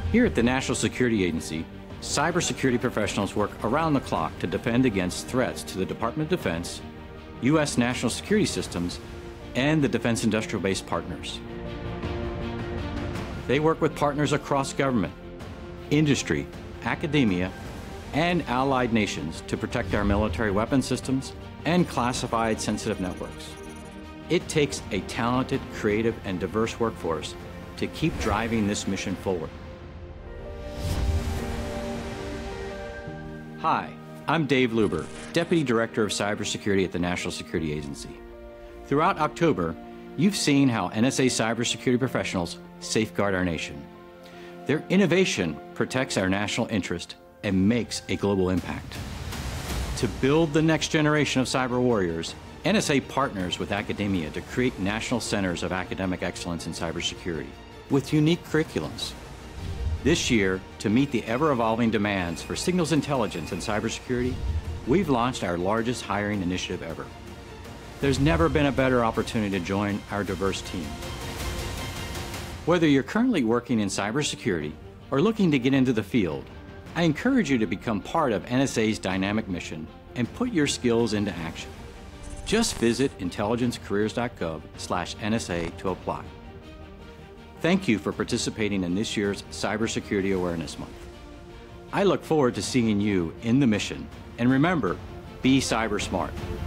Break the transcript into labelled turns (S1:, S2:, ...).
S1: Here at the National Security Agency, cybersecurity professionals work around the clock to defend against threats to the Department of Defense, U.S. national security systems, and the defense industrial base partners. They work with partners across government, industry, academia, and allied nations to protect our military weapon systems and classified sensitive networks. It takes a talented, creative, and diverse workforce to keep driving this mission forward. Hi, I'm Dave Luber, Deputy Director of Cybersecurity at the National Security Agency. Throughout October, you've seen how NSA cybersecurity professionals safeguard our nation. Their innovation protects our national interest and makes a global impact. To build the next generation of cyber warriors, NSA partners with academia to create national centers of academic excellence in cybersecurity with unique curriculums. This year, to meet the ever-evolving demands for signals intelligence and cybersecurity, we've launched our largest hiring initiative ever. There's never been a better opportunity to join our diverse team. Whether you're currently working in cybersecurity or looking to get into the field, I encourage you to become part of NSA's dynamic mission and put your skills into action. Just visit intelligencecareers.gov/NSA to apply. Thank you for participating in this year's Cybersecurity Awareness Month. I look forward to seeing you in the mission. And remember, be cyber smart.